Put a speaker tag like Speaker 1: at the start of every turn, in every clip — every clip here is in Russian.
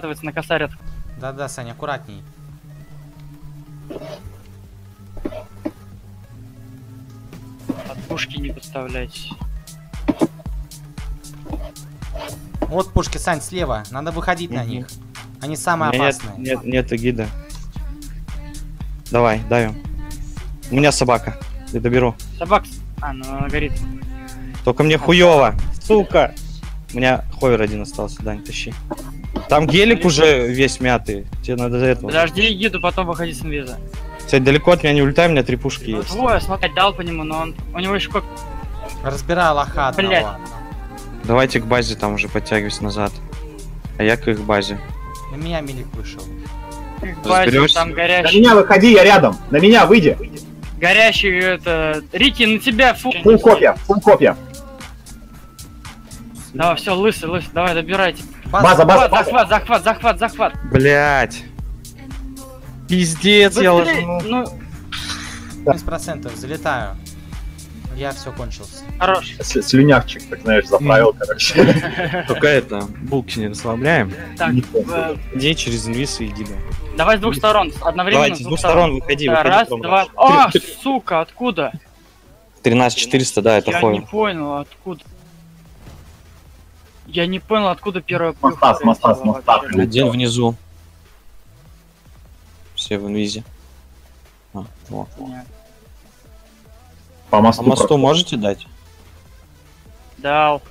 Speaker 1: на косарят.
Speaker 2: Да-да, Саня, аккуратней.
Speaker 1: От пушки не подставляйтесь.
Speaker 2: Вот пушки, Сань, слева. Надо выходить на них. Они самые
Speaker 3: Нет,
Speaker 2: опасные.
Speaker 3: нет гида. Давай, давим. У меня собака. Я доберу.
Speaker 1: Собак. А, ну она горит.
Speaker 3: Только мне хуёво. Сука. У меня ховер один остался, Дань, тащи. Там гелик уже весь мятый. Тебе надо за этого.
Speaker 1: Подожди гиду, потом выходи с инвиза.
Speaker 3: Кстати, далеко от меня не улетай, у меня 3 пушки
Speaker 1: Ну,
Speaker 3: есть.
Speaker 1: двое, смотри, дал по нему, но он... У него еще как...
Speaker 2: Разбираю лоха одного.
Speaker 1: Блядь.
Speaker 3: Давайте к базе там уже подтягивайся назад. А я к их базе.
Speaker 2: На меня милик вышел.
Speaker 3: Разберёшься?
Speaker 1: Там
Speaker 4: На
Speaker 1: горящий...
Speaker 4: меня выходи, я рядом. На меня выйди.
Speaker 1: Горящий, это... Рики, на тебя, фу...
Speaker 4: Фул копья, фул копья.
Speaker 1: Давай, все, лысый, давай, добирайте.
Speaker 4: База, база,
Speaker 1: Захват.
Speaker 3: Блять. Пиздец, я
Speaker 1: Быстрей,
Speaker 3: ложу.
Speaker 1: ну,
Speaker 2: 70% залетаю. Я все кончился.
Speaker 1: хорош.
Speaker 4: Слюнявчик, так знаешь, заправил, короче.
Speaker 3: Только это, булки не расслабляем.
Speaker 1: Так,
Speaker 3: Иди через инвиз и гида.
Speaker 1: давай с двух сторон, одновременно.
Speaker 3: Давайте, с двух сторон выходи, выходи.
Speaker 1: Раз,
Speaker 3: потом.
Speaker 1: два... А, сука, откуда?
Speaker 3: 13400, да, это
Speaker 1: Я не
Speaker 3: ховер.
Speaker 1: понял, откуда. Я не понял, откуда первая
Speaker 4: Моста,
Speaker 1: пуха
Speaker 4: моста,
Speaker 1: прилетела
Speaker 4: моста.
Speaker 1: вообще.
Speaker 3: Один внизу. Все в инвизе. А, вот.
Speaker 1: Нет.
Speaker 4: По
Speaker 3: По
Speaker 4: мосту.
Speaker 3: мосту можете дать?
Speaker 1: Дал.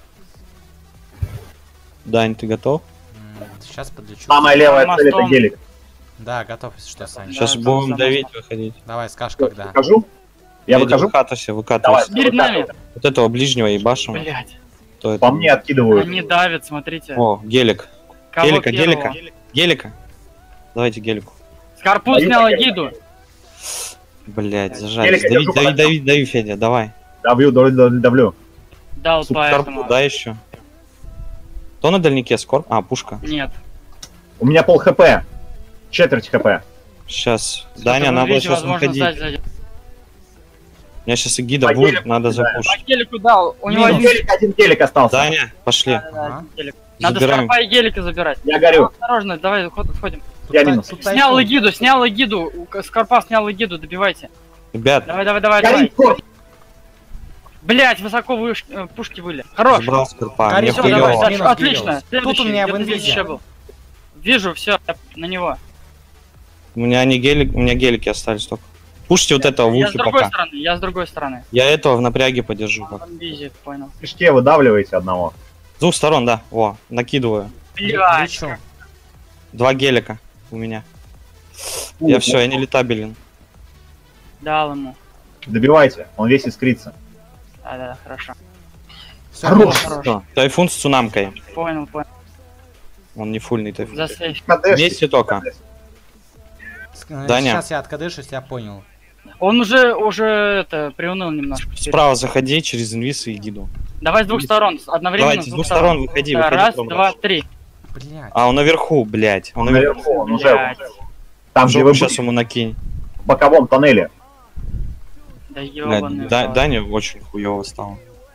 Speaker 3: Дань, ты готов?
Speaker 2: Сейчас подлечу.
Speaker 4: Самая левая
Speaker 1: По
Speaker 4: цель это
Speaker 1: мостом.
Speaker 4: гелик.
Speaker 2: Да, готов, если что, Саня.
Speaker 3: Сейчас
Speaker 1: там
Speaker 3: будем
Speaker 1: за
Speaker 3: давить,
Speaker 1: мостом.
Speaker 3: выходить.
Speaker 2: Давай, скажешь, когда.
Speaker 4: Выхожу? Я выхожу?
Speaker 3: Выкатывайся,
Speaker 4: Давай.
Speaker 3: выкатывайся.
Speaker 1: Перед нами.
Speaker 3: Вот этого ближнего ебашим.
Speaker 1: Блять.
Speaker 3: Кто это?
Speaker 4: По мне откидывают.
Speaker 1: Они давят, смотрите.
Speaker 3: О, гелик.
Speaker 1: Кого
Speaker 3: Гелика,
Speaker 1: первого?
Speaker 3: Гелика. Давайте гелику.
Speaker 1: Скорпу снял гиду.
Speaker 3: Блять, зажались.
Speaker 4: Гелика,
Speaker 3: Дави, Федя, давай.
Speaker 4: Давлю.
Speaker 1: Дал
Speaker 3: Сука, Скорпу,
Speaker 1: поэтому.
Speaker 3: да, еще. Кто на дальнике? Скорп? А, пушка.
Speaker 1: Нет.
Speaker 4: У меня пол хп. Четверть хп.
Speaker 3: Сейчас.
Speaker 1: Что-то
Speaker 3: Даня,
Speaker 1: в
Speaker 3: надо
Speaker 1: инвизе,
Speaker 3: сейчас
Speaker 1: возможно,
Speaker 3: выходить.
Speaker 1: сзади, сзади.
Speaker 3: У меня сейчас и гида
Speaker 4: По
Speaker 3: будет,
Speaker 4: гелику,
Speaker 3: надо
Speaker 4: да.
Speaker 3: запушить.
Speaker 1: По гелику дал. У него
Speaker 2: Минус.
Speaker 1: один...
Speaker 4: Гелик остался.
Speaker 3: Даня, пошли.
Speaker 2: Ага.
Speaker 1: гелик. Надо
Speaker 3: Забираем.
Speaker 1: скорпа и гелика забирать.
Speaker 4: Я горю.
Speaker 1: Осторожно, давай, входим.
Speaker 2: Тут
Speaker 4: Я
Speaker 2: та-
Speaker 4: минус.
Speaker 2: тут
Speaker 1: Снял
Speaker 2: тайфун.
Speaker 1: эгиду. Скорпа снял эгиду, добивайте.
Speaker 3: Ребят,
Speaker 1: Давай.
Speaker 4: Горит корпус.
Speaker 1: Блять, высоко пушки были. Хорош.
Speaker 3: забрал Скорпа.
Speaker 2: Горит
Speaker 3: Мне
Speaker 1: Всё,
Speaker 2: Минус,
Speaker 1: давай,
Speaker 3: хуёво.
Speaker 1: дальше.
Speaker 2: минус,
Speaker 1: Отлично.
Speaker 2: минус.
Speaker 1: Следующий,
Speaker 2: Тут у меня в
Speaker 1: где-то здесь
Speaker 2: инвизе.
Speaker 1: еще был. Вижу, все, на него.
Speaker 3: У меня гелики остались только. Пушите вот этого в
Speaker 1: Я с
Speaker 3: ухе
Speaker 1: другой
Speaker 3: пока.
Speaker 1: стороны, я с другой стороны.
Speaker 3: Я этого в напряге подержу пока.
Speaker 1: Визит, понял.
Speaker 4: В кишке выдавливаете одного.
Speaker 3: С двух сторон, да. Во, накидываю.
Speaker 1: Блять.
Speaker 2: Лечу.
Speaker 3: 2 гелика у меня. Я все, я не летабелен.
Speaker 1: Дал ему.
Speaker 4: Добивайте, он весь искрится.
Speaker 1: Да, хорошо.
Speaker 2: Все,
Speaker 4: Хорош.
Speaker 1: Хорош.
Speaker 3: Всё, Тайфун с цунамкой.
Speaker 1: Понял.
Speaker 3: Он не фульный тайфун.
Speaker 1: Засейф.
Speaker 3: Вместе только. Даня.
Speaker 2: Сейчас я откадышусь, я понял.
Speaker 1: Он уже это, приуныл немножко.
Speaker 3: Справа заходи через инвиз и гиду.
Speaker 1: Давай с двух сторон, одновременно.
Speaker 3: Давайте, с двух сторон выходи,
Speaker 1: Да,
Speaker 3: выходи.
Speaker 1: раз,
Speaker 3: потом
Speaker 1: два,
Speaker 3: раз.
Speaker 1: три.
Speaker 2: Блять.
Speaker 3: А, он наверху, блядь. Он
Speaker 4: Он наверху, он уже.
Speaker 1: Блядь.
Speaker 4: Там, где вы
Speaker 3: сейчас
Speaker 4: были,
Speaker 3: ему накинь.
Speaker 4: в боковом тоннеле.
Speaker 1: Да
Speaker 3: Блядь,
Speaker 1: ёбаный.
Speaker 3: Даня очень хуёво стал.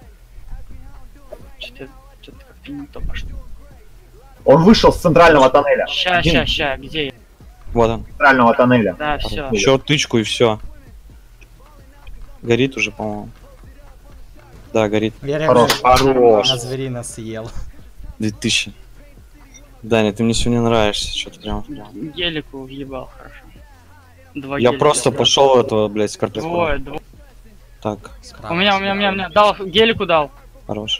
Speaker 1: Что-то как-то не то пошло.
Speaker 4: Он вышел с центрального тоннеля.
Speaker 1: Ща, где я?
Speaker 3: Вот он.
Speaker 4: Центрального тоннеля.
Speaker 1: Да, все.
Speaker 3: Еще тычку и все. Горит уже, по-моему. Да, горит.
Speaker 2: Я реально
Speaker 4: Хорош.
Speaker 2: на зверина съел.
Speaker 3: 2000. Даня, ты мне сегодня нравишься, что-то прям.
Speaker 1: Гелику въебал, хорошо. Два
Speaker 3: Я
Speaker 1: гелика
Speaker 3: просто
Speaker 1: забрал.
Speaker 3: пошел этого, блядь, с картошкой.
Speaker 1: Двое.
Speaker 3: Так,
Speaker 2: Справа,
Speaker 1: У меня. Дал, гелику дал.
Speaker 3: хорош.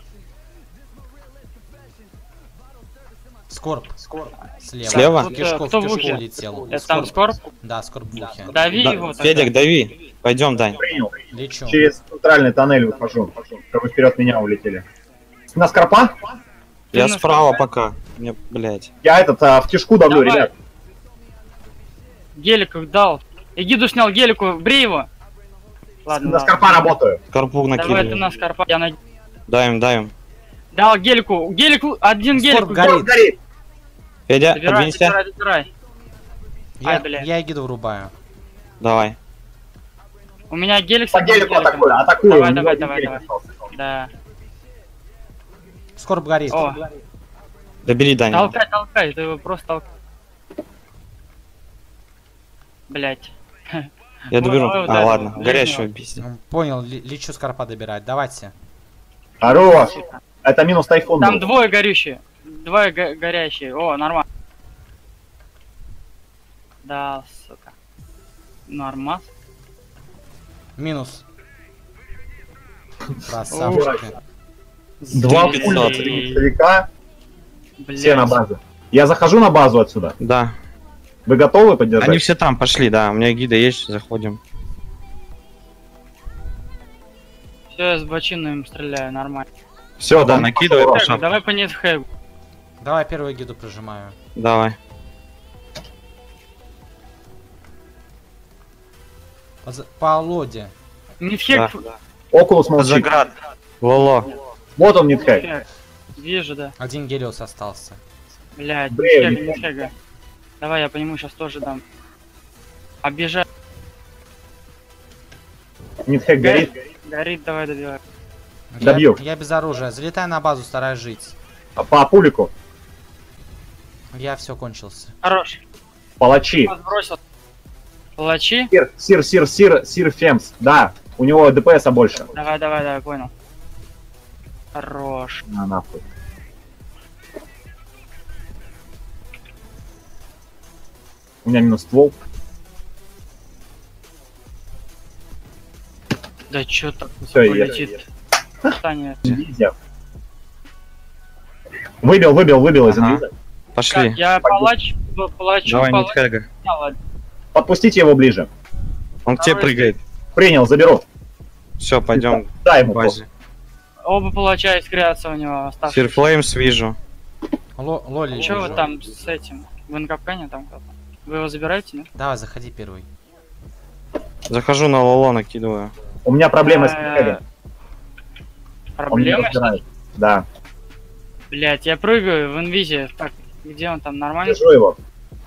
Speaker 2: Скорб. Слева.
Speaker 3: Слева?
Speaker 2: В кишку,
Speaker 1: Кто
Speaker 2: в
Speaker 1: в
Speaker 2: кишку
Speaker 1: ухе?
Speaker 2: улетел.
Speaker 1: Это там скорб?
Speaker 2: Да, скорб в ухе.
Speaker 1: Дави
Speaker 3: Да,
Speaker 1: его. тогда.
Speaker 3: Федик, дави. Пойдем, Дань.
Speaker 4: Принял.
Speaker 2: Лечу.
Speaker 4: Через центральный тоннель выхожу. Чтобы вы вперед меня улетели. На скорпа?
Speaker 1: Ты
Speaker 3: Я
Speaker 1: на
Speaker 3: справа пока. Мне, блядь.
Speaker 4: Я в кишку давлю,
Speaker 1: Давай.
Speaker 4: ребят.
Speaker 1: Гелику дал. Эгиду снял гелику, бри его. Ладно,
Speaker 4: На скорпа работаю.
Speaker 3: Карпу
Speaker 1: Давай ты
Speaker 3: накидывай.
Speaker 1: на скорпа. Я на...
Speaker 3: Даем.
Speaker 1: Дал гелику. Один
Speaker 2: Скорб
Speaker 1: гелику.
Speaker 2: горит.
Speaker 4: Горит.
Speaker 3: Федя,
Speaker 1: Добирай.
Speaker 3: подвинься.
Speaker 1: Ай, бля.
Speaker 2: Я эгиду врубаю.
Speaker 3: Давай.
Speaker 1: У меня гелик с
Speaker 4: По
Speaker 1: одним
Speaker 4: гелику
Speaker 1: геликом.
Speaker 4: атакую.
Speaker 1: Давай,
Speaker 4: У него
Speaker 1: давай.
Speaker 4: один гелик остался.
Speaker 1: Да.
Speaker 2: Скорб горит.
Speaker 1: О,
Speaker 3: Добери, Даня.
Speaker 1: Толкай, толкай, ты его просто толкай. Блять.
Speaker 3: Я доберу.
Speaker 1: Давай
Speaker 3: А,
Speaker 1: ударим.
Speaker 3: ладно.
Speaker 1: Ближнего.
Speaker 3: Горящего пиздец.
Speaker 2: Ну, понял, лечу скорпа добирать. Давайте.
Speaker 4: Хорош! Это минус тайфун
Speaker 1: Там
Speaker 4: был.
Speaker 1: двое горющие. Двое горящие. О, нормально. Да, сука. Нормас.
Speaker 2: Минус. Красавчики.
Speaker 4: Два
Speaker 3: 500.
Speaker 4: пули старика,
Speaker 1: Блядь.
Speaker 4: все на базе. Я захожу на базу отсюда.
Speaker 3: Да.
Speaker 4: Вы готовы поддержать?
Speaker 3: Они все там пошли, да. У меня гида есть, заходим.
Speaker 1: Все, я с бочиной им стреляю, нормально.
Speaker 3: Все, да,
Speaker 4: там
Speaker 3: накидывай
Speaker 4: пошел
Speaker 3: по
Speaker 1: Так,
Speaker 3: шапке.
Speaker 1: давай по нетхэгу.
Speaker 2: Давай первую гиду прижимаю.
Speaker 3: Давай.
Speaker 2: По лоде.
Speaker 1: Нетхэг.
Speaker 3: Да.
Speaker 4: Окулус молчит.
Speaker 3: Заград. Лоло.
Speaker 4: Вот он, Нитхэг.
Speaker 1: Нетхэг. Вижу, да.
Speaker 2: Один Гелиос остался.
Speaker 1: Блядь,
Speaker 4: Блин,
Speaker 1: нетхэга. Давай, я по нему сейчас тоже дам. Обижай.
Speaker 4: Нитхэг горит.
Speaker 1: Горит, давай добивай.
Speaker 4: Добью.
Speaker 2: Я без оружия. Залетай на базу, стараюсь жить.
Speaker 4: По пулику.
Speaker 2: Я все кончился.
Speaker 1: Хорош.
Speaker 4: Палачи.
Speaker 1: Сбросил. Палачи.
Speaker 4: Сир Фемс. Да, у него ДПСа больше.
Speaker 1: Давай, давай, давай, понял. Хорош.
Speaker 4: На нахуй. У меня минус ствол.
Speaker 1: Да чё так
Speaker 4: Всё,
Speaker 1: высоко
Speaker 4: я-
Speaker 1: летит? Таня.
Speaker 4: Инвизия. Выбил из
Speaker 3: Ага.
Speaker 4: инвиза.
Speaker 3: Пошли.
Speaker 1: Как, я палач, палачу,
Speaker 3: Давай,
Speaker 1: палач.
Speaker 3: Нитхэга.
Speaker 1: Ладно.
Speaker 4: Подпустите его ближе.
Speaker 3: Он к тебе
Speaker 1: Давай.
Speaker 3: прыгает.
Speaker 4: Принял, заберу.
Speaker 3: Все, пойдем
Speaker 4: Дай
Speaker 3: к
Speaker 4: ему.
Speaker 3: базе.
Speaker 1: Оба палача искрятся у него оставшиеся.
Speaker 3: Сирфлеймс вижу.
Speaker 2: Лоли.
Speaker 1: Чё вы
Speaker 2: вижу.
Speaker 1: там с этим? Вы на капкане там кто-то? Вы его забираете, нет?
Speaker 2: Давай, заходи первый.
Speaker 3: Захожу на Лоло, накидываю.
Speaker 4: У меня проблема с Нитхэгом. Он меня
Speaker 1: Проблема?
Speaker 4: разбирает. Да.
Speaker 1: Блять, я прыгаю в инвизе. Так, где он там? Нормально?
Speaker 4: Держу его.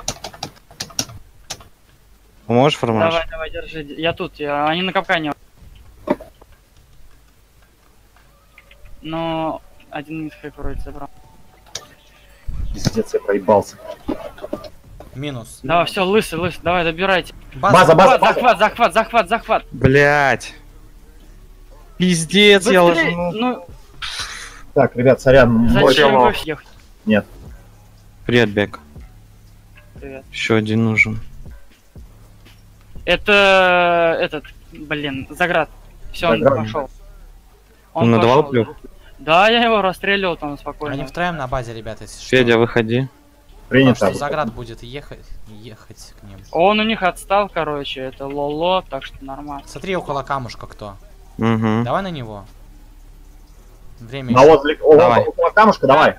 Speaker 3: Поможешь, Формаш?
Speaker 1: Давай, давай, держи. Я тут, они на капкане. Но один мисхэк вроде забрал.
Speaker 4: Пиздец, я проебался.
Speaker 2: Минус.
Speaker 1: Давай, все, лысый, давай, добирайте.
Speaker 4: База.
Speaker 1: Захват.
Speaker 3: Блять. Пиздец, я
Speaker 1: Быстрей!
Speaker 3: ложу.
Speaker 1: Ну,
Speaker 4: Так, ребят, сорян. мой
Speaker 1: зачем
Speaker 4: тело-
Speaker 1: вы всех?
Speaker 3: Привет, Бек.
Speaker 1: Привет.
Speaker 3: Еще один нужен.
Speaker 1: Это этот, блин, Заград. Все, он
Speaker 4: Заград.
Speaker 1: пошел.
Speaker 3: Он надавал
Speaker 1: пошел.
Speaker 3: плюх?
Speaker 1: Да, я его расстреливал там спокойно.
Speaker 2: Они втроем на базе, ребята, если что.
Speaker 3: Федя, выходи.
Speaker 2: Потому
Speaker 4: Принято.
Speaker 2: что Заград будет ехать к ним.
Speaker 1: Он у них отстал, короче, это Лоло, так что нормально.
Speaker 2: Смотри, около камушка кто.
Speaker 3: Угу.
Speaker 2: Давай на него. Время
Speaker 4: А
Speaker 2: еще.
Speaker 4: вот
Speaker 3: Давай.
Speaker 4: около камушка, давай.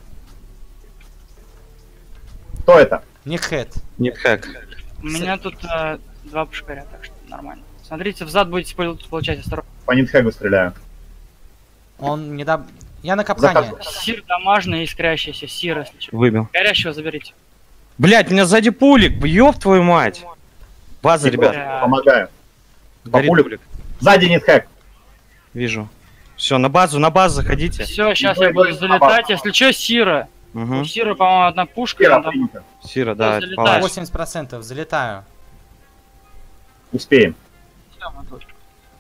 Speaker 4: Кто это?
Speaker 2: Никхэт.
Speaker 3: Нитхэк.
Speaker 1: У меня тут два пушкаря, так что нормально. Смотрите, взад будете получать осторожно.
Speaker 4: По Нитхэгу стреляю.
Speaker 2: Он не да. Я на капкане.
Speaker 4: Захожу.
Speaker 1: Сир дамажный, искрящийся, сир, если что.
Speaker 3: Выбил.
Speaker 1: Горящего заберите.
Speaker 3: Блять, у меня сзади пулик, ёб твою мать. База, ребят.
Speaker 1: Да.
Speaker 4: Помогаю.
Speaker 3: Горит
Speaker 4: пулик.
Speaker 3: пулик.
Speaker 4: Сзади Нитхэг.
Speaker 3: Вижу. Все, на базу заходите.
Speaker 1: Все, сейчас
Speaker 4: Ой,
Speaker 1: я буду
Speaker 4: ой,
Speaker 1: залетать. Если что, Сира.
Speaker 3: Угу.
Speaker 1: У Сира, по-моему, одна пушка.
Speaker 4: Сира,
Speaker 1: он там-
Speaker 4: принято.
Speaker 3: Сира, да, это
Speaker 1: залетает.
Speaker 3: палач.
Speaker 2: 80% залетаю.
Speaker 4: Успеем.
Speaker 1: Всё, мы тут.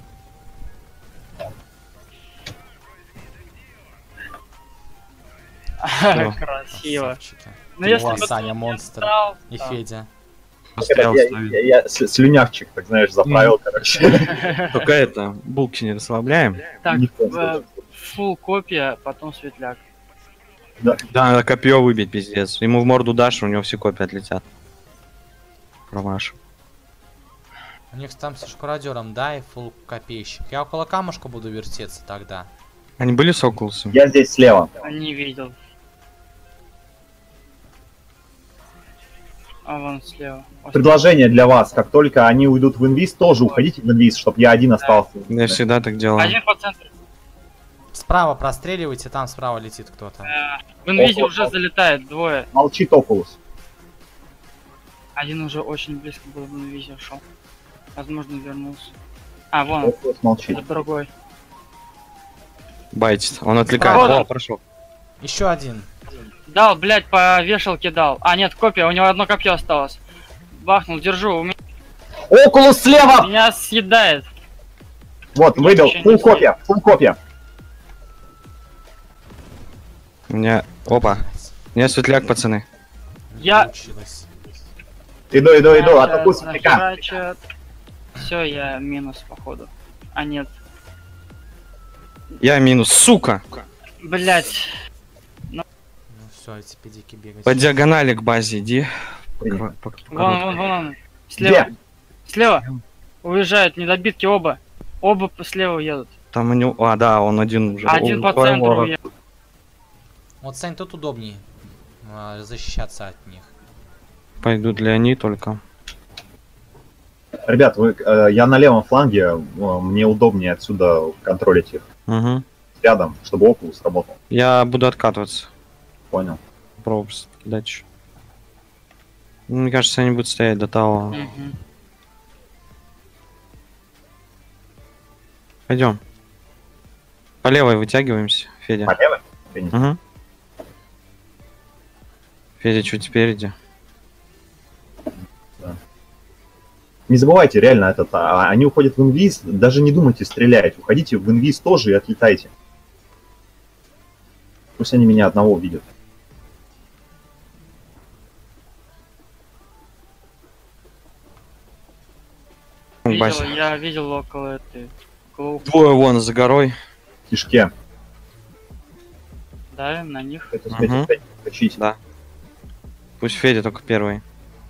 Speaker 3: Всё.
Speaker 1: Красиво.
Speaker 2: Красавчики.
Speaker 1: Ну если
Speaker 2: О,
Speaker 1: бы
Speaker 2: Саня,
Speaker 1: ты
Speaker 2: монстр.
Speaker 1: встал,
Speaker 2: И
Speaker 1: да.
Speaker 2: Федя.
Speaker 3: Пострел
Speaker 4: Я
Speaker 3: ставим.
Speaker 4: слюнявчик, так знаешь, заправил, короче.
Speaker 3: Только это, булки не расслабляем.
Speaker 1: Так,
Speaker 4: Ни в коем случае.
Speaker 1: фул копия, потом светляк.
Speaker 3: Да, надо копье выбить, пиздец. Ему в морду дашь, у него все копии отлетят. Промаш.
Speaker 2: У них там со шкуродером, да, и фул копейщик. Я около камушка буду вертеться тогда.
Speaker 3: Они были с Окулусом?
Speaker 4: Я здесь слева.
Speaker 1: Не видел. А вон слева.
Speaker 4: Предложение для вас. Как только они уйдут в инвиз, тоже уходите в инвиз, чтобы я один остался.
Speaker 3: Я всегда так делаю.
Speaker 1: Один по центру.
Speaker 2: Справа простреливайте, там справа летит кто-то.
Speaker 1: В инвизе
Speaker 4: Ого.
Speaker 1: уже залетает двое.
Speaker 4: Молчит Окулус.
Speaker 1: Один уже очень близко был в инвизе ушел. Возможно, вернулся. А, вон он.
Speaker 4: Окулус молчит.
Speaker 1: Это другой.
Speaker 3: Байтит. Он отвлекает.
Speaker 1: Справа.
Speaker 3: О, прошел.
Speaker 2: Еще один.
Speaker 1: Дал, блядь, по вешалке дал. А, нет, копия, у него одно копье осталось. Бахнул, держу,
Speaker 4: Окулус слева!
Speaker 1: меня съедает.
Speaker 4: Вот, выбил. Фул копия, фул копия.
Speaker 3: У меня... Опа. У меня светляк, пацаны.
Speaker 2: Не
Speaker 1: Я-
Speaker 2: получилось.
Speaker 4: Иду, атакую светляка.
Speaker 1: Все, я минус, походу. А нет.
Speaker 3: Я минус, сука!
Speaker 1: Блять.
Speaker 2: Ну все, эти педики бегать.
Speaker 3: По диагонали к базе иди.
Speaker 1: Вон он. Слева.
Speaker 4: Где?
Speaker 1: Слева. Уезжают недобитки оба. Оба слева едут.
Speaker 3: Там у него... А, да, он один уже.
Speaker 1: Один по
Speaker 3: Ой,
Speaker 1: центру
Speaker 3: ворот.
Speaker 1: уехал.
Speaker 2: Вот, Сань, тут удобнее защищаться от них.
Speaker 3: Пойду для они только.
Speaker 4: Ребят, я на левом фланге, мне удобнее отсюда контролить их
Speaker 3: Угу.
Speaker 4: рядом, чтобы Окулус работал.
Speaker 3: Я буду откатываться.
Speaker 4: Понял.
Speaker 3: Попробую кидать еще. Мне кажется, они будут стоять до того.
Speaker 1: Мгм.
Speaker 3: Пойдем. По левой вытягиваемся, Федя.
Speaker 4: По левой?
Speaker 3: Угу. Федя чуть спереди.
Speaker 4: Не забывайте, реально, они уходят в инвиз, даже не думайте стрелять. Уходите в инвиз тоже и отлетайте. Пусть они меня одного видят.
Speaker 3: Бася.
Speaker 1: Я видел около этой. Около
Speaker 3: Двое вон за горой.
Speaker 4: В кишке.
Speaker 1: да, на них.
Speaker 4: Это
Speaker 3: Мгм.
Speaker 4: скачите.
Speaker 3: Да. Пусть Федя только первый.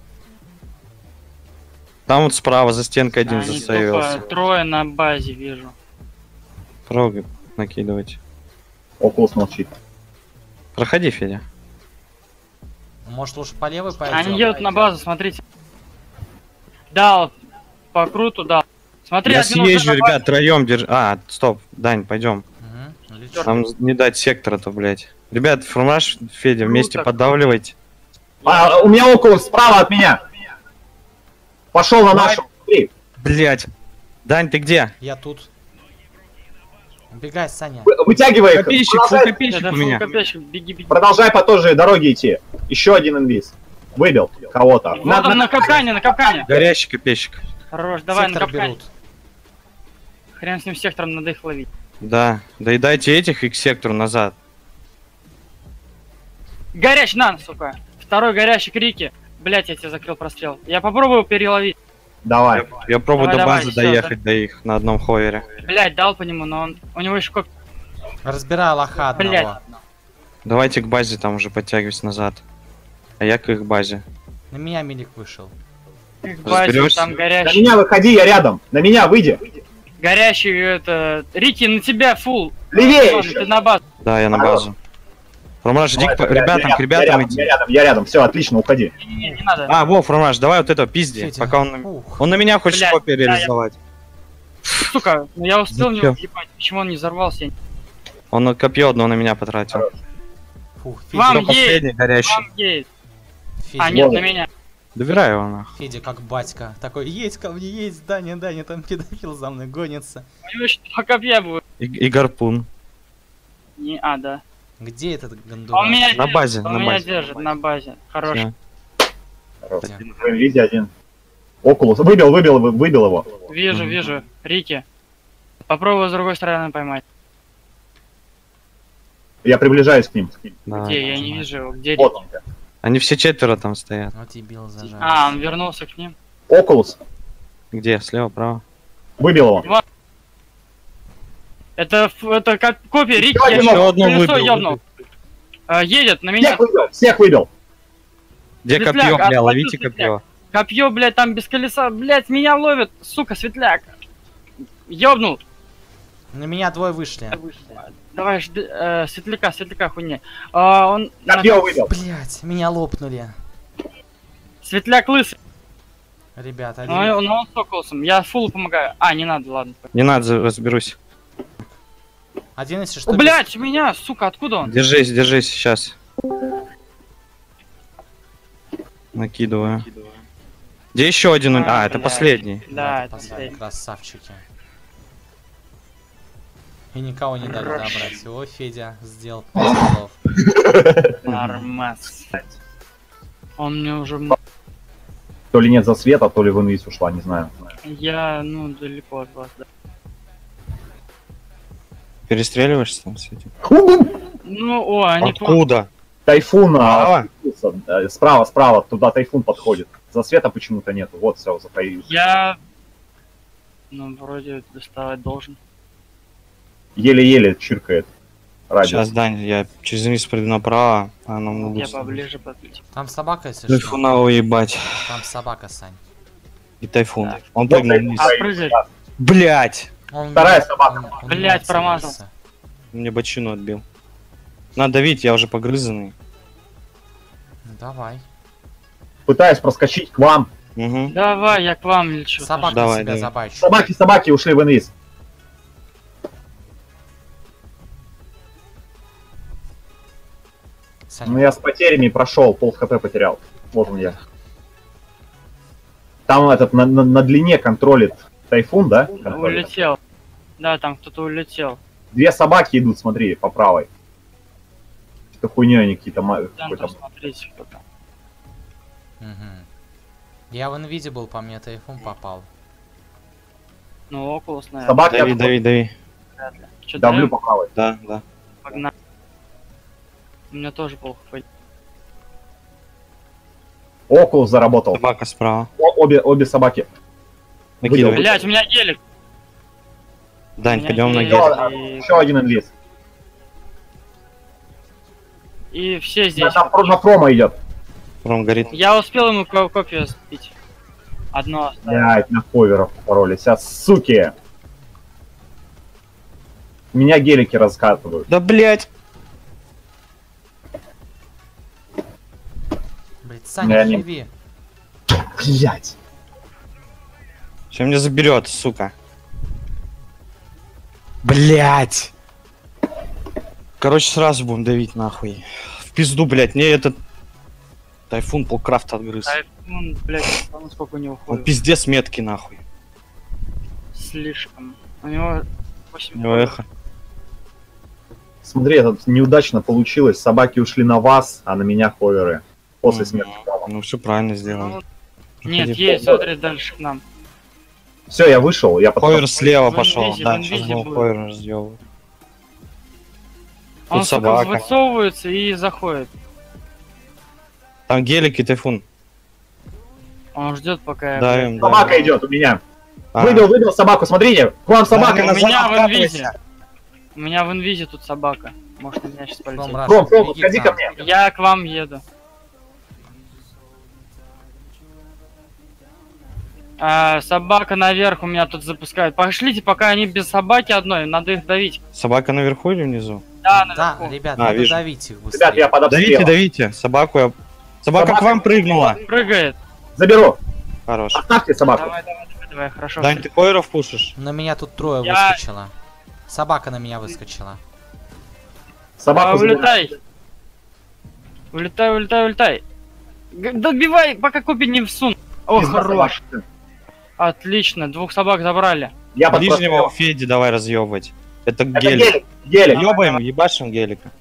Speaker 3: Там вот справа за стенкой один
Speaker 1: Они
Speaker 3: застоялся.
Speaker 1: только трое на базе вижу.
Speaker 3: Прогы накидывать.
Speaker 4: Окулус молчит.
Speaker 3: Проходи, Федя.
Speaker 2: Может, лучше по левой пойдем?
Speaker 1: Они едут на базу, смотрите. Дал. По круту дал. Смотри,
Speaker 3: Я
Speaker 1: один уже
Speaker 3: съезжу,
Speaker 1: на базе.
Speaker 3: ребят, троем держи. А, стоп, Дань, пойдем.
Speaker 2: Угу, отлично.
Speaker 3: Нам не дать сектора-то, блядь. Ребят, фурмаш, Федя, вместе
Speaker 1: Круто.
Speaker 3: поддавливайте.
Speaker 4: У меня Окулус справа от меня. Пошел на нашу. Смотри.
Speaker 3: Блядь. Дань, ты где?
Speaker 2: Я тут. Убегай, Саня.
Speaker 4: Вытягивай их.
Speaker 3: Копейщик, фу,
Speaker 4: Продолжай,
Speaker 3: копейщик
Speaker 1: Это
Speaker 3: у меня.
Speaker 1: копейщик, беги, беги.
Speaker 4: продолжай по той же дороге идти. Еще один инвиз. Выбил кого-то.
Speaker 1: Вот он на капкане, на капкане.
Speaker 3: Горящий копейщик.
Speaker 1: Хорош, давай на
Speaker 2: Сектор
Speaker 1: капкане.
Speaker 2: берут.
Speaker 1: Хрен с ним сектором, надо их ловить.
Speaker 3: Да. Доедайте этих и к сектору назад.
Speaker 1: Горящий, на, сука. Второй горящий, крики. Блять, я тебе закрыл прострел. Я попробую переловить.
Speaker 4: Давай.
Speaker 3: Я пробую
Speaker 1: Давай,
Speaker 3: до
Speaker 1: давай,
Speaker 3: базы
Speaker 1: всё,
Speaker 3: доехать до их на одном ховере.
Speaker 1: Блять, дал по нему, но он... У него еще копия.
Speaker 2: Разбираю лоха одного.
Speaker 1: Блять.
Speaker 3: Давайте к базе там уже подтягивайся назад. А я к их базе.
Speaker 2: На меня милик вышел.
Speaker 1: Их базе,
Speaker 3: Разберёшься?
Speaker 1: там
Speaker 4: На
Speaker 1: горящий.
Speaker 4: меня выходи, я рядом. На меня выйди.
Speaker 1: Горящий, это... Рики, на тебя, фул.
Speaker 4: Левее
Speaker 1: Ладно,
Speaker 4: еще.
Speaker 1: ты на базу.
Speaker 3: Да, я на
Speaker 4: Хорош.
Speaker 3: базу. Фурмаш, иди
Speaker 4: Давай,
Speaker 3: к ребятам, к ребятам иди.
Speaker 4: я рядом. Все, отлично, уходи.
Speaker 1: Не надо.
Speaker 3: А, во, Фурмаш, давай вот это пизди,
Speaker 2: Федя.
Speaker 3: пока он...
Speaker 2: Ух.
Speaker 3: Он на меня хочет
Speaker 1: Блядь,
Speaker 3: копию
Speaker 1: да, я-
Speaker 3: реализовать.
Speaker 1: Сука, ну я успел
Speaker 3: Зачем?
Speaker 1: него въебать. Почему он не взорвался? Я не-
Speaker 3: Он на копье одно на меня потратил.
Speaker 2: Фух,
Speaker 1: Вам
Speaker 3: Кто последний горящий?
Speaker 1: Вам есть.
Speaker 2: Федя,
Speaker 1: А, нет,
Speaker 4: Вот.
Speaker 1: на меня.
Speaker 3: Добирай его нахуй.
Speaker 2: Федя как батька. Такой, есть ко мне, есть, Даня, Даня, там педофил за мной гонится.
Speaker 1: У него еще два копья будет.
Speaker 3: И гарпун.
Speaker 1: Не, а, да.
Speaker 2: Где этот
Speaker 1: Он
Speaker 2: гондурас?
Speaker 1: меня
Speaker 3: На
Speaker 1: держит,
Speaker 3: базе,
Speaker 1: он
Speaker 3: на
Speaker 1: меня
Speaker 3: базе.
Speaker 1: держит, на базе. Хорош.
Speaker 3: Всё.
Speaker 4: Хорош. В инвизе один. Окулус. Выбил его.
Speaker 1: Вижу,
Speaker 3: Мгм.
Speaker 1: вижу. Рики. Попробую с другой стороны поймать.
Speaker 4: Я приближаюсь к ним.
Speaker 3: Да.
Speaker 1: Где? Я не вижу его. Где
Speaker 4: Вот
Speaker 1: Рики?
Speaker 4: он.
Speaker 3: Они все четверо там стоят.
Speaker 2: Вот и бил зажал.
Speaker 1: А, он вернулся к ним.
Speaker 4: Окулус.
Speaker 3: Где? Слева, право?
Speaker 4: Выбил его.
Speaker 1: Это копия Рики.
Speaker 4: Еще
Speaker 1: Я
Speaker 4: один
Speaker 1: ещё
Speaker 3: одно
Speaker 1: колесо
Speaker 3: выбил,
Speaker 1: ёбнул. Едет на меня.
Speaker 4: Всех выбил.
Speaker 3: Где
Speaker 1: Светляк,
Speaker 3: копье, бля?
Speaker 1: отхватил
Speaker 3: Ловите
Speaker 1: светляк.
Speaker 3: копье.
Speaker 1: Копье, блядь, там без колеса. Блядь, меня ловит. Сука, светляк. Ёбнул.
Speaker 2: На меня двое вышли.
Speaker 1: Давай, жди, светляка хуйня. Он...
Speaker 4: Копье выбил.
Speaker 2: Блять, меня лопнули.
Speaker 1: Светляк лысый.
Speaker 2: Ребята,
Speaker 1: Но он с Окулусом. Я фулу помогаю. А, не надо, ладно.
Speaker 3: Не надо, разберусь.
Speaker 2: один, если что...
Speaker 1: О, блядь, у меня, сука, откуда он?
Speaker 3: Держись, держись, сейчас. Накидываю. Где еще один? А, это
Speaker 1: блядь.
Speaker 3: последний.
Speaker 1: Да, это
Speaker 2: последний.
Speaker 1: последний.
Speaker 2: Красавчики. И никого не дали добрать. О, Федя сделал 5 голов.
Speaker 1: Нормас. Он мне уже...
Speaker 4: То ли нет засвета, то ли в инвиз ушла, не знаю.
Speaker 1: Я, ну, далеко от вас, да.
Speaker 3: Перестреливаешься там с этим?
Speaker 1: Ну, о, они...
Speaker 3: Откуда?
Speaker 4: Тайфун,
Speaker 3: Справа?
Speaker 4: справа, туда тайфун подходит. Засвета почему-то нету, вот все, затаился.
Speaker 1: Я... Ну, вроде доставать должен.
Speaker 4: Еле-еле чиркает. Радио.
Speaker 3: Сейчас, Дань, я через низ приду направо, а нам надо...
Speaker 1: Я поближе подключу.
Speaker 2: Там собака, если что.
Speaker 3: Тайфуна уебать.
Speaker 2: Там собака, Сань.
Speaker 3: И тайфун.
Speaker 1: Так.
Speaker 3: Он
Speaker 4: Вот
Speaker 3: прыгнул
Speaker 4: тайфун.
Speaker 3: вниз.
Speaker 1: А, прыгай.
Speaker 3: Блять!
Speaker 2: Он
Speaker 4: Вторая
Speaker 2: меня-
Speaker 4: собака.
Speaker 2: он
Speaker 1: Блядь,
Speaker 2: меня
Speaker 1: промазал.
Speaker 2: целился.
Speaker 3: Мне бочину отбил. Надо давить, я уже погрызанный.
Speaker 2: Ну, давай.
Speaker 4: Пытаюсь проскочить к вам.
Speaker 3: Угу.
Speaker 1: Давай, я к вам лечу.
Speaker 2: Собака
Speaker 3: Давай,
Speaker 2: себя
Speaker 3: давай.
Speaker 2: забачу.
Speaker 4: Собаки ушли в инвиз.
Speaker 2: Саня,
Speaker 4: Ну я с потерями прошел, пол хп потерял. Вот он я. Там этот на длине контролит тайфун, да? Контролит.
Speaker 1: Улетел. Да, там кто-то улетел.
Speaker 4: 2 собаки идут, смотри, по правой. Что хуйней они какие-то
Speaker 1: Там
Speaker 4: какой-то.
Speaker 1: посмотрите, кто там.
Speaker 2: Мгм. Я в инвизе был, по мне тайфун попал.
Speaker 1: Ну, около, наверное.
Speaker 4: Собаки
Speaker 3: Дави,
Speaker 4: отходят.
Speaker 3: дави, дави.
Speaker 1: Вряд ли. Чё,
Speaker 4: Давлю
Speaker 1: даем?
Speaker 4: по правой.
Speaker 3: Да, да.
Speaker 1: Погнали. У меня тоже плохо пойдет.
Speaker 4: Окулус заработал.
Speaker 3: Собака справа.
Speaker 4: Обе собаки.
Speaker 3: Накидывай.
Speaker 1: Блять, у меня гелик.
Speaker 3: Дань,
Speaker 1: У меня
Speaker 3: пойдем на
Speaker 1: гелик.
Speaker 3: гелик.
Speaker 1: И-
Speaker 4: Еще один инвиз.
Speaker 1: И все здесь.
Speaker 4: На промо идет.
Speaker 3: Пром горит.
Speaker 1: Я успел ему копию сбить. Одно осталось.
Speaker 4: Блять, на ховеров попороли. Сейчас, суки. Меня гелики раскатывают.
Speaker 3: Да блять!
Speaker 2: Блять, Саня,
Speaker 4: Я не-
Speaker 2: живи.
Speaker 4: Блять.
Speaker 3: Чем меня заберет, сука? Блять! Короче, сразу будем давить нахуй. В пизду, блять, мне этот тайфун полкрафта отгрыз.
Speaker 1: Тайфун, блять, сколько у него
Speaker 3: Он
Speaker 1: ходит.
Speaker 3: пиздец меткий нахуй.
Speaker 1: Слишком. У него 8
Speaker 3: У него эхо.
Speaker 4: Смотри, это неудачно получилось. Собаки ушли на вас, а на меня ховеры. После
Speaker 3: Мгм.
Speaker 4: смерти.
Speaker 3: Ну все правильно сделали.
Speaker 1: Нет,
Speaker 3: Проходи.
Speaker 1: есть, смотри, дальше к нам.
Speaker 4: Все, я вышел, я потом...
Speaker 3: Хойер слева
Speaker 1: В
Speaker 3: пошел.
Speaker 1: инвизе,
Speaker 3: Да,
Speaker 1: в
Speaker 3: сейчас
Speaker 1: инвизе
Speaker 3: был
Speaker 1: будет.
Speaker 3: Хойер разъебывать.
Speaker 1: Он,
Speaker 3: Тут
Speaker 1: сука,
Speaker 3: собака.
Speaker 1: высовывается и заходит.
Speaker 3: Там гелик и тайфун.
Speaker 1: Он ждет, пока я...
Speaker 3: Давим,
Speaker 1: блядь,
Speaker 4: Собака
Speaker 3: давим.
Speaker 4: идет у меня.
Speaker 3: А,
Speaker 4: Выбил собаку, смотрите. К вам собака
Speaker 3: Давим,
Speaker 1: У
Speaker 4: на
Speaker 3: назад,
Speaker 1: меня в
Speaker 3: откатывайся.
Speaker 1: инвизе. У меня в инвизе тут собака. Может, на меня сейчас полетит.
Speaker 2: Пром, Раша,
Speaker 4: Пром,
Speaker 2: беги
Speaker 4: подходи
Speaker 2: к
Speaker 4: ко
Speaker 2: нам.
Speaker 4: мне.
Speaker 1: Я к вам еду. Собака наверх у меня тут запускает. Пошлите, пока они без собаки одной, надо их давить.
Speaker 3: Собака наверху или внизу?
Speaker 1: Да,
Speaker 2: Да,
Speaker 1: наверху.
Speaker 2: ребят,
Speaker 3: А,
Speaker 2: надо
Speaker 3: вижу.
Speaker 2: давить их быстрее.
Speaker 4: Ребят, я под
Speaker 3: Давите,
Speaker 4: обстрелом.
Speaker 3: давите. Собаку я... Собака
Speaker 4: Собака-
Speaker 3: к вам прыгнула.
Speaker 1: Прыгает.
Speaker 4: Заберу.
Speaker 3: Хорош.
Speaker 4: Оставьте собаку.
Speaker 1: Давай, хорошо.
Speaker 3: Дань, ты Хойеров пушишь?
Speaker 2: На меня тут трое
Speaker 1: Я-
Speaker 2: выскочило. Собака на меня выскочила.
Speaker 4: Собаку заберу.
Speaker 1: Улетай. Улетай, улетай, улетай. Добивай, пока копи не всун. О,
Speaker 4: Пизда
Speaker 1: хорош.
Speaker 4: собаки.
Speaker 1: Отлично, 2 собак забрали.
Speaker 4: Я под
Speaker 3: Ближнего
Speaker 4: прострелом.
Speaker 3: Феди давай разъебывать. Это
Speaker 4: Это
Speaker 3: гелик.
Speaker 4: гелик. Гелик.
Speaker 3: Ёбаем, ебашим гелика.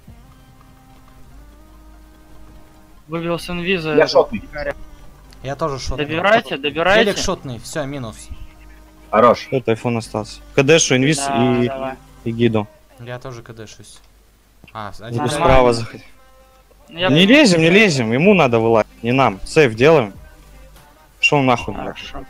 Speaker 1: Выбил с инвиза.
Speaker 4: Я шотный.
Speaker 2: Я тоже шотный.
Speaker 1: Добирайте, добирайте.
Speaker 2: Гелик шотный, все, минус.
Speaker 4: Хорош.
Speaker 3: Что, тайфун остался? КДшу, инвиз
Speaker 1: Да,
Speaker 3: и,
Speaker 1: давай.
Speaker 3: и гиду.
Speaker 2: Я тоже кдшусь. А, один
Speaker 3: Буду
Speaker 1: Нормально.
Speaker 3: справа заходить.
Speaker 1: Я-
Speaker 3: Не лезем, не лезем. Ему надо вылазить, не нам. Сейф делаем. Шел нахуй, блядь.
Speaker 1: Хорошо.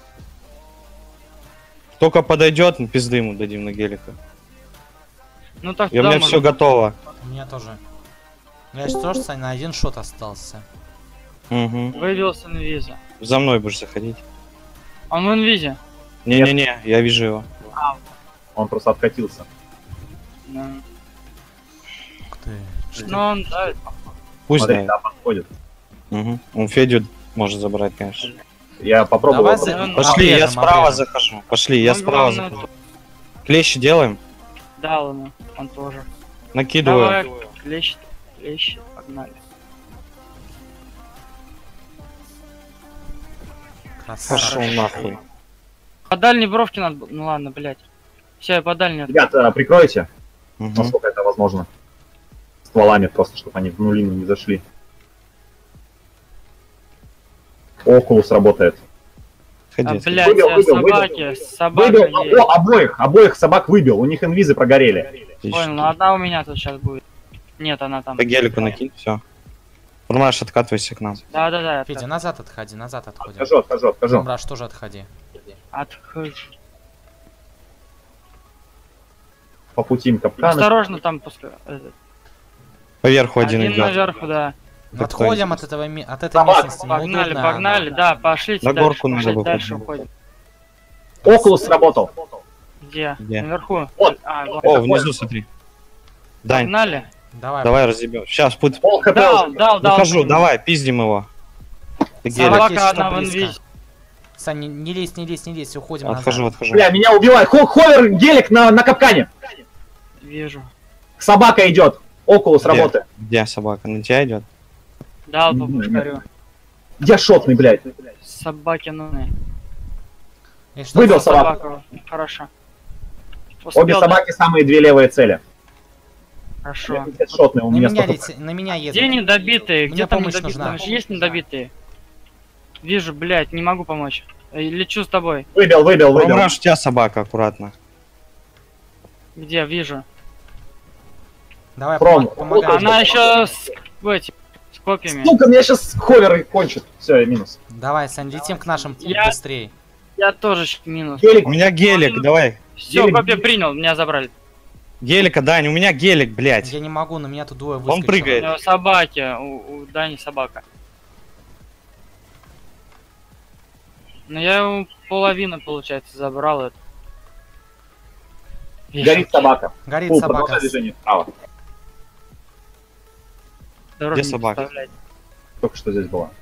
Speaker 3: Только подойдет, мы пизды ему дадим на гелика.
Speaker 1: Ну так
Speaker 3: И у
Speaker 1: туда
Speaker 3: меня
Speaker 1: можно.
Speaker 3: все готово.
Speaker 2: У меня тоже. Я что ж, Сань, на один шот остался.
Speaker 3: Угу.
Speaker 1: Выбил с инвиза.
Speaker 3: За мной будешь заходить.
Speaker 1: Он в инвизе.
Speaker 3: Не-не-не, я вижу его.
Speaker 4: Он просто откатился.
Speaker 1: Да.
Speaker 2: Ух ты.
Speaker 1: Ну он давит.
Speaker 3: Пусть
Speaker 4: Смотри,
Speaker 3: да.
Speaker 4: да, подходит.
Speaker 3: Угу. Он Федю может забрать, конечно.
Speaker 4: Я попробовал.
Speaker 2: Давай
Speaker 4: его-
Speaker 2: за-
Speaker 3: Пошли, я
Speaker 2: обрежем,
Speaker 3: справа
Speaker 2: обрежем.
Speaker 3: захожу. Пошли, я
Speaker 1: Ну,
Speaker 3: справа
Speaker 1: главное,
Speaker 3: захожу. Клещи делаем.
Speaker 1: Да, ладно, он тоже.
Speaker 3: Накидываю.
Speaker 1: Давай, клещ, погнали.
Speaker 3: Пошел
Speaker 2: Красавчик.
Speaker 3: нахуй.
Speaker 1: По дальней бровке надо было. Ну ладно, блядь. Все, по дальней.
Speaker 4: Ребята, прикройте,
Speaker 3: Мгм.
Speaker 4: насколько это возможно. Стволами просто, чтобы они в нулину не зашли. Окулус работает.
Speaker 3: Ходи.
Speaker 1: Блять,
Speaker 4: Выбил,
Speaker 1: собаки, собака
Speaker 4: Выбил
Speaker 1: есть.
Speaker 4: обоих собак выбил, у них инвизы прогорели.
Speaker 1: Понял, ну одна у меня тут сейчас будет. Нет, она там.
Speaker 3: По гелику накинь, все. Фурмаш, откатывайся к нам.
Speaker 1: Да.
Speaker 2: Федя, назад отходи, назад отходим.
Speaker 4: Отхожу.
Speaker 2: Фурмаш, тоже отходи.
Speaker 1: Отхожу.
Speaker 4: По пути им капканы.
Speaker 1: Осторожно там пускай.
Speaker 3: Поверху один
Speaker 1: Один
Speaker 3: идет.
Speaker 1: наверху, да.
Speaker 2: Отходим от этого от этой
Speaker 4: Собак.
Speaker 2: местности.
Speaker 1: Погнали,
Speaker 2: неудобно.
Speaker 1: погнали, да, пошлите
Speaker 3: На
Speaker 1: дальше,
Speaker 3: горку надо
Speaker 1: пошлите,
Speaker 3: выходить.
Speaker 1: дальше уходим.
Speaker 4: Окулус сработал.
Speaker 1: Где?
Speaker 3: Где?
Speaker 1: Наверху.
Speaker 4: Вот.
Speaker 1: Вот.
Speaker 3: О, внизу смотри. Дань,
Speaker 1: Погнали.
Speaker 2: Давай.
Speaker 3: разъебем. Сейчас, путь.
Speaker 4: Пол хп
Speaker 1: Дал.
Speaker 3: Выхожу, давай, пиздим его. Ты гелик.
Speaker 1: Собака
Speaker 2: Если
Speaker 1: одна
Speaker 2: что,
Speaker 1: в
Speaker 2: близко.
Speaker 1: инвизе.
Speaker 2: Сань, не лезь, уходим
Speaker 3: Отхожу.
Speaker 2: назад.
Speaker 4: Бля, меня убивает. Ховер, гелик на капкане.
Speaker 1: Вижу.
Speaker 4: Собака идет. Окулус
Speaker 3: Где?
Speaker 4: работает.
Speaker 3: Где собака? На тебя идет?
Speaker 1: Дал по
Speaker 4: Мгм.
Speaker 1: пушкарю.
Speaker 4: Я шотный, блядь.
Speaker 1: Собаки нужны.
Speaker 2: И что
Speaker 4: Выбил
Speaker 2: там?
Speaker 4: собаку.
Speaker 1: Хорошо.
Speaker 4: Обе
Speaker 1: Успел,
Speaker 4: собаки самые две левые цели.
Speaker 1: да? Хорошо.
Speaker 4: Я шотный, у меня столько...
Speaker 2: На меня едут.
Speaker 1: Где недобитые?
Speaker 2: Мне
Speaker 1: Где там
Speaker 2: помощь
Speaker 1: недобитые?
Speaker 2: нужна.
Speaker 1: Там же есть недобитые? Вижу, блядь, не могу помочь. Лечу с тобой.
Speaker 4: Выбил.
Speaker 3: Фурмаш, у тебя собака, аккуратно.
Speaker 1: Где? Вижу.
Speaker 2: Давай,
Speaker 4: Пром.
Speaker 2: помогай.
Speaker 1: Она еще с копьями.
Speaker 4: Сука, меня сейчас ховер кончит. Все, я минус.
Speaker 2: Давай, Сань, летим к нашим
Speaker 1: Я-
Speaker 2: быстрей.
Speaker 1: Я тоже минус.
Speaker 4: Гелик.
Speaker 3: У меня гелик, давай.
Speaker 1: Все,
Speaker 4: Гелик.
Speaker 1: копья принял, меня забрали.
Speaker 3: Гелика, Дань, у меня гелик, блядь.
Speaker 2: Я не могу, на меня тут двое выскочило.
Speaker 3: прыгает.
Speaker 1: У него собаки, у Дани собака. Но я ему половину, получается, забрал это.
Speaker 4: Горит собака.
Speaker 2: Горит
Speaker 4: Фу,
Speaker 2: собака.
Speaker 4: продолжай движение вправо.
Speaker 1: Дорогу
Speaker 3: Где
Speaker 1: не
Speaker 3: собака?
Speaker 1: подставлять.
Speaker 4: Только что здесь была.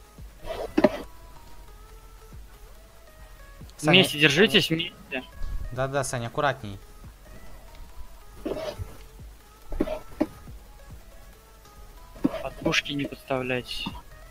Speaker 2: Саня,
Speaker 1: Вместе держитесь, вместе.
Speaker 2: Да, Саня, аккуратней.
Speaker 1: Под пушки не подставляйтесь.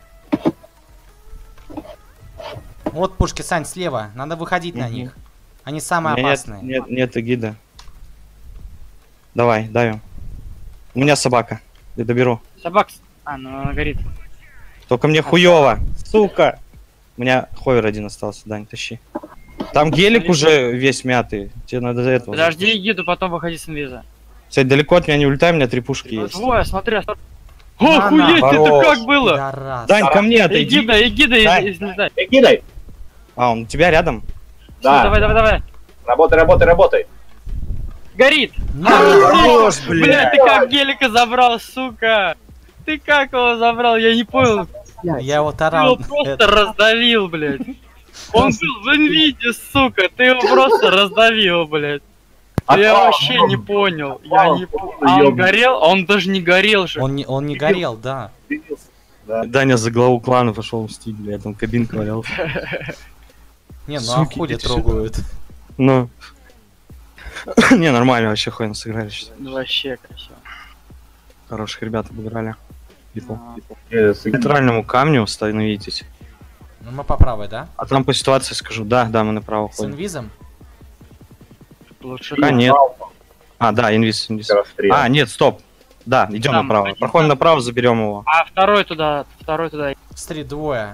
Speaker 2: Вот пушки, Сань, слева. Надо выходить на
Speaker 3: Мгм.
Speaker 2: них. Они
Speaker 3: У
Speaker 2: самые
Speaker 3: меня
Speaker 2: опасные.
Speaker 3: нет гида. Давай, давим. У меня собака. Я доберу.
Speaker 1: Собак... А, ну она горит.
Speaker 3: Только мне хуёво. Сука. У меня ховер один остался, Дань, тащи. Там гелик уже весь мятый. Тебе надо за этого.
Speaker 1: Подожди гиду, потом выходи с инвиза.
Speaker 3: Кстати, далеко от меня не улетай, у меня 3 пушки есть.
Speaker 1: Двое, смотри, осторожно.
Speaker 2: На,
Speaker 1: Охуеть, это
Speaker 3: хорош.
Speaker 1: как было?
Speaker 2: Пидорас.
Speaker 3: Дань, ко мне отойди.
Speaker 1: Эгида,
Speaker 3: Дань.
Speaker 1: не знаю.
Speaker 4: Кидай.
Speaker 3: А, он у тебя рядом?
Speaker 4: Да.
Speaker 1: Давай.
Speaker 4: Работай.
Speaker 1: Горит.
Speaker 3: Хорош,
Speaker 1: Блядь, ты как гелика забрал, сука? Ты как его забрал? Я не понял.
Speaker 2: Я его
Speaker 1: Ты
Speaker 2: тарал.
Speaker 1: его просто раздавил, блядь. Он был в инвиде, сука. Ты его просто раздавил, блядь. Я вообще не понял. Я не понял. А он горел? А он даже не горел же.
Speaker 2: Он не горел, да.
Speaker 4: Да.
Speaker 3: Даня за главу клана пошел мстить, блядь, там кабинка валялся.
Speaker 2: Не, ну
Speaker 3: Суки,
Speaker 2: а хули
Speaker 3: идите сюда.
Speaker 2: трогают.
Speaker 3: Ну. Не, нормально, вообще хуйно сыграли сейчас.
Speaker 1: Ну, вообще красиво.
Speaker 3: Хороших ребят обыграли. Типа.
Speaker 4: Э,
Speaker 3: К центральному камню становитесь.
Speaker 2: Ну мы по правой, да?
Speaker 3: А там по ситуации скажу. Да, мы направо
Speaker 2: С
Speaker 3: ходим.
Speaker 2: инвизом?
Speaker 1: Лучше
Speaker 3: Пока
Speaker 1: так.
Speaker 3: нет. А, да, инвиз.
Speaker 4: Расстрел.
Speaker 3: А, нет, стоп. Да, идем
Speaker 1: Там,
Speaker 3: направо.
Speaker 1: один
Speaker 3: Проходим
Speaker 1: там.
Speaker 3: направо, заберем его.
Speaker 1: А второй туда.
Speaker 2: Смотри, двое.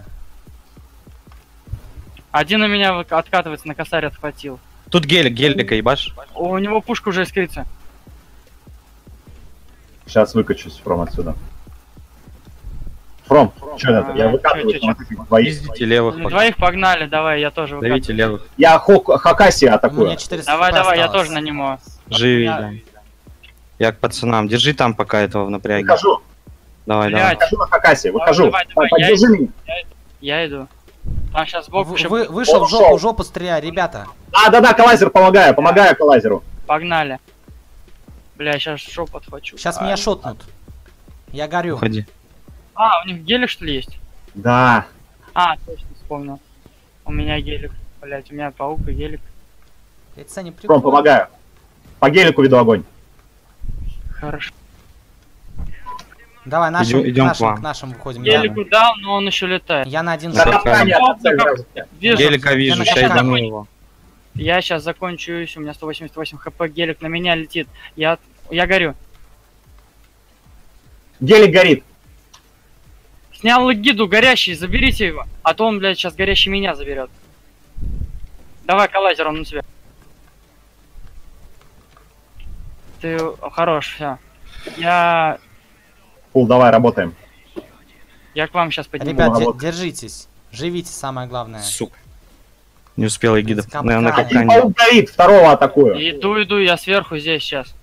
Speaker 1: Один у меня откатывается, на косарь отхватил.
Speaker 3: Тут гелика ебашь.
Speaker 1: У него пушка уже искрится.
Speaker 4: Сейчас выкачусь, Фром, отсюда. Фром, что это? Я выкатываю,
Speaker 1: чё?
Speaker 4: смотри, двоих.
Speaker 3: Пиздите левых пока.
Speaker 1: Двоих погнали, давай, я тоже
Speaker 3: Давите
Speaker 1: выкатываю.
Speaker 3: левых.
Speaker 4: Я Хакаси
Speaker 2: У меня
Speaker 4: атакую.
Speaker 2: 400
Speaker 1: Давай,
Speaker 2: хп
Speaker 1: я
Speaker 2: осталось.
Speaker 1: тоже на него.
Speaker 3: Живи,
Speaker 1: Я-
Speaker 3: да. Я к пацанам. Держи там пока этого в напряге.
Speaker 4: Выхожу,
Speaker 3: Давай.
Speaker 1: Блядь.
Speaker 4: выхожу на Хакаси, выхожу.
Speaker 1: Давай,
Speaker 4: Поддержи меня.
Speaker 1: Я иду. Там сейчас сбоку еще
Speaker 2: Вышел
Speaker 4: Он
Speaker 2: в жопу,
Speaker 4: ушел.
Speaker 2: жопу стреляй, ребята.
Speaker 4: Да, Калайзер, помогаю Калайзеру.
Speaker 1: погнали. Бля, сейчас жопу отхвачу.
Speaker 2: Сейчас
Speaker 1: А,
Speaker 2: меня шотнут. Я горю.
Speaker 3: Уходи.
Speaker 1: А, у них гелик что ли есть?
Speaker 4: Да.
Speaker 1: А, точно вспомнил. У меня гелик. Блять, у меня паук и гелик.
Speaker 2: Это, Саня,
Speaker 4: Фром,
Speaker 2: прикольно.
Speaker 4: помогаю. По гелику веду огонь.
Speaker 1: Хорошо.
Speaker 2: Давай,
Speaker 3: Идем к вам.
Speaker 2: к нашим выходим. Я,
Speaker 1: Гелику дал, но он еще летает.
Speaker 2: я на один
Speaker 4: На
Speaker 2: шаг.
Speaker 4: капкане
Speaker 1: Вот,
Speaker 4: отцель
Speaker 1: как-
Speaker 4: сразу.
Speaker 1: Вижу.
Speaker 3: Гелика вижу,
Speaker 2: на
Speaker 3: сейчас
Speaker 2: капкане.
Speaker 3: ебану его.
Speaker 1: Я сейчас закончусь, у меня 188 хп, гелик на меня летит. Я горю.
Speaker 4: Гелик горит.
Speaker 1: Снял гиду горящий, заберите его. А то он, блядь, сейчас горящий меня заберет. Давай, коллайзер, он на тебя. Ты хорош, все. Я
Speaker 4: Пул, давай, работаем.
Speaker 1: к вам сейчас подниму.
Speaker 2: Ребят,
Speaker 4: вот.
Speaker 2: держитесь. Живите, самое главное.
Speaker 3: Сука. Не успел Эгида.
Speaker 2: Капкан.
Speaker 3: Наверное,
Speaker 2: Один
Speaker 4: Один
Speaker 3: капкане.
Speaker 4: паук горит, второго атакую.
Speaker 1: Иду, я сверху здесь сейчас.